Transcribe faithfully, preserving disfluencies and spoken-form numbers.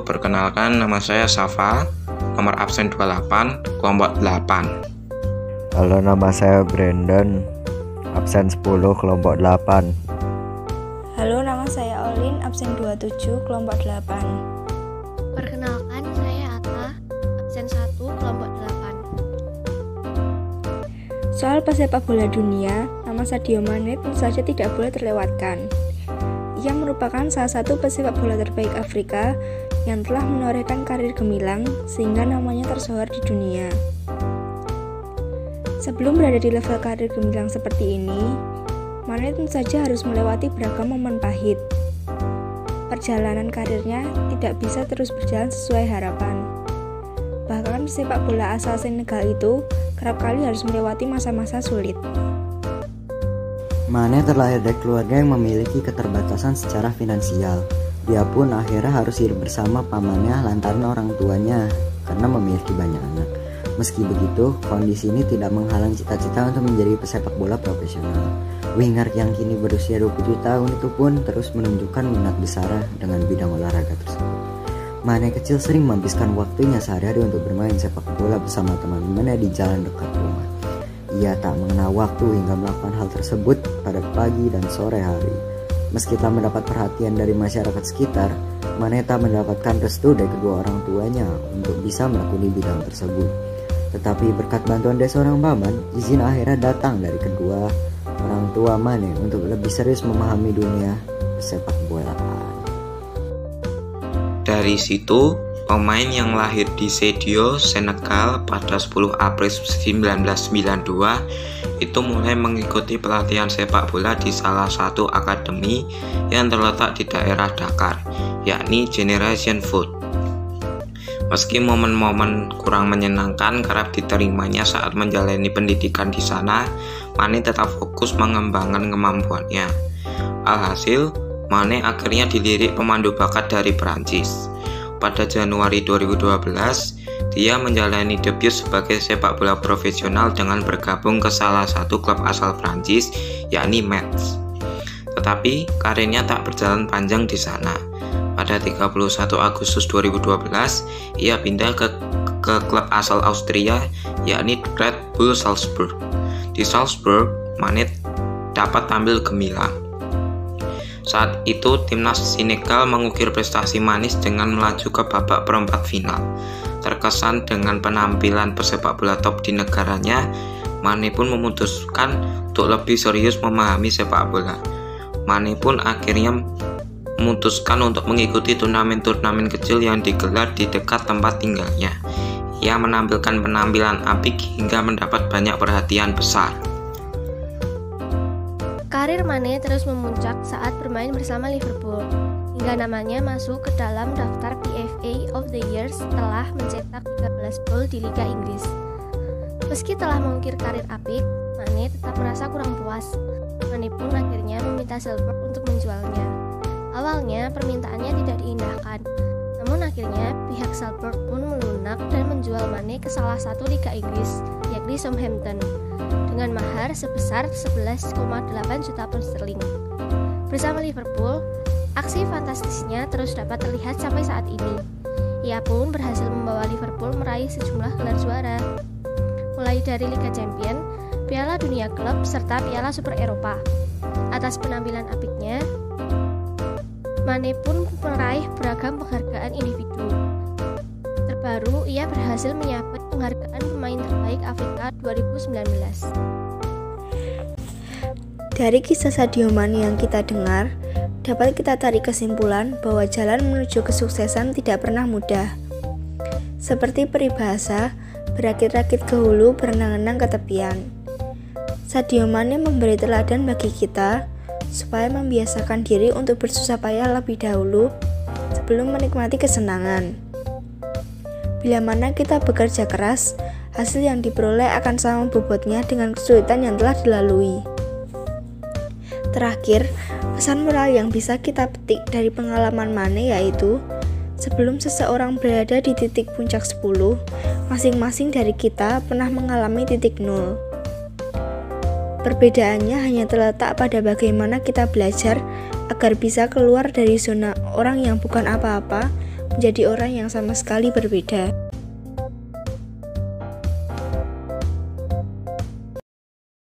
Halo, perkenalkan nama saya Safa, nomor absen dua puluh delapan, kelompok delapan. Halo, nama saya Brandon, absen sepuluh, kelompok delapan. Halo, nama saya Olin, absen dua puluh tujuh, kelompok delapan. Perkenalkan, saya Atta, absen satu, kelompok delapan. Soal pesepak bola dunia, nama Sadio Mane tentu saja tidak boleh terlewatkan. Ia merupakan salah satu pesepak bola terbaik Afrika yang telah menorehkan karir gemilang sehingga namanya tersohor di dunia. Sebelum berada di level karir gemilang seperti ini, Mane tentu saja harus melewati beragam momen pahit. Perjalanan karirnya tidak bisa terus berjalan sesuai harapan. Bahkan sepak bola asal Senegal itu kerap kali harus melewati masa-masa sulit. Mane terlahir dari keluarga yang memiliki keterbatasan secara finansial. Dia pun akhirnya harus hidup bersama pamannya lantaran orang tuanya karena memiliki banyak anak. Meski begitu, kondisi ini tidak menghalang cita-cita untuk menjadi pesepak bola profesional. Winger yang kini berusia dua puluh tujuh tahun itu pun terus menunjukkan minat besar dengan bidang olahraga tersebut. Mane kecil sering menghabiskan waktunya sehari-hari untuk bermain sepak bola bersama teman-temannya di jalan dekat rumah. Ia tak mengenal waktu hingga melakukan hal tersebut pada pagi dan sore hari. Meski telah mendapat perhatian dari masyarakat sekitar, Mane tak mendapatkan restu dari kedua orang tuanya untuk bisa melakoni bidang tersebut. Tetapi berkat bantuan dari seorang paman, izin akhirnya datang dari kedua orang tua Mane untuk lebih serius memahami dunia sepak bolaan. Dari situ, pemain yang lahir di Sadio, Senegal pada sepuluh April seribu sembilan ratus sembilan puluh dua itu mulai mengikuti pelatihan sepak bola di salah satu akademi yang terletak di daerah Dakar, yakni Generation Foot. Meski momen-momen kurang menyenangkan kerap diterimanya saat menjalani pendidikan di sana, Mane tetap fokus mengembangkan kemampuannya. Alhasil, Mane akhirnya dilirik pemandu bakat dari Prancis. Pada Januari dua ribu dua belas, dia menjalani debut sebagai sepak bola profesional dengan bergabung ke salah satu klub asal Prancis, yakni Metz. Tetapi karirnya tak berjalan panjang di sana. Pada tiga puluh satu Agustus dua ribu dua belas, ia pindah ke, ke klub asal Austria, yakni Red Bull Salzburg. Di Salzburg, Mane dapat tampil gemilang. Saat itu, timnas Senegal mengukir prestasi manis dengan melaju ke babak perempat final. Terkesan dengan penampilan pesepak bola top di negaranya, Mane pun memutuskan untuk lebih serius memahami sepak bola. Mane pun akhirnya memutuskan untuk mengikuti turnamen-turnamen kecil yang digelar di dekat tempat tinggalnya. Ia menampilkan penampilan apik hingga mendapat banyak perhatian besar. Karir Mane terus memuncak saat bermain bersama Liverpool, hingga namanya masuk ke dalam daftar P F A of the Year setelah mencetak tiga belas gol di Liga Inggris. Meski telah mengukir karir apik, Mane tetap merasa kurang puas. Mane pun akhirnya meminta Salzburg untuk menjualnya. Awalnya permintaannya tidak diindahkan, namun akhirnya pihak Salzburg pun melunak dan menjual Mane ke salah satu Liga Inggris, yakni Southampton, dengan mahar sebesar sebelas koma delapan juta pound sterling. Bersama Liverpool, aksi fantastisnya terus dapat terlihat sampai saat ini. Ia pun berhasil membawa Liverpool meraih sejumlah gelar juara, mulai dari Liga Champions, Piala Dunia Klub, serta Piala Super Eropa. Atas penampilan apiknya, Mane pun meraih beragam penghargaan individu. Terbaru, ia berhasil menyabet penghargaan pemain terbaik Afrika dua ribu sembilan belas. Dari kisah Sadio Mane yang kita dengar, dapat kita tarik kesimpulan bahwa jalan menuju kesuksesan tidak pernah mudah. Seperti peribahasa, berakit-rakit ke hulu, berenang-renang ke tepian. Sadio Mane memberi teladan bagi kita supaya membiasakan diri untuk bersusah payah lebih dahulu sebelum menikmati kesenangan. Bila mana kita bekerja keras, hasil yang diperoleh akan sama bobotnya dengan kesulitan yang telah dilalui. Terakhir, pesan moral yang bisa kita petik dari pengalaman Mane yaitu, sebelum seseorang berada di titik puncak sepuluh, masing-masing dari kita pernah mengalami titik nol. Perbedaannya hanya terletak pada bagaimana kita belajar agar bisa keluar dari zona orang yang bukan apa-apa menjadi orang yang sama sekali berbeda.